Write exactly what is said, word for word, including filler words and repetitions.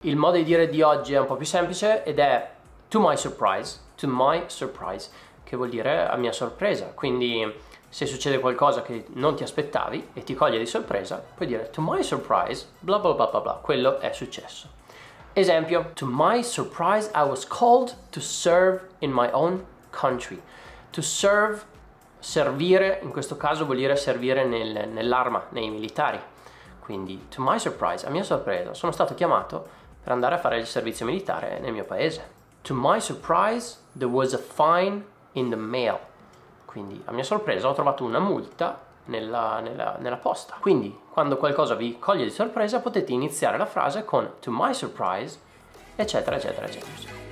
Il modo di dire di oggi è un po' più semplice ed è to my surprise, to my surprise, che vuol dire a mia sorpresa. Quindi se succede qualcosa che non ti aspettavi e ti coglie di sorpresa, puoi dire to my surprise, bla bla bla bla bla, quello è successo. Esempio, to my surprise I was called to serve in my own country. To serve, servire, in questo caso vuol dire servire nel, nell'arma, nei militari. Quindi, to my surprise, a mia sorpresa, sono stato chiamato per andare a fare il servizio militare nel mio paese. To my surprise, there was a fine in the mail. Quindi, a mia sorpresa, ho trovato una multa nella, nella, nella posta. Quindi, quando qualcosa vi coglie di sorpresa, potete iniziare la frase con to my surprise, eccetera, eccetera, eccetera.